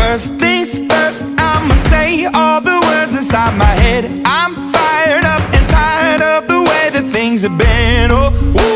First things first, I'ma say all the words inside my head. I'm fired up and tired of the way that things have been. Oh, ooh.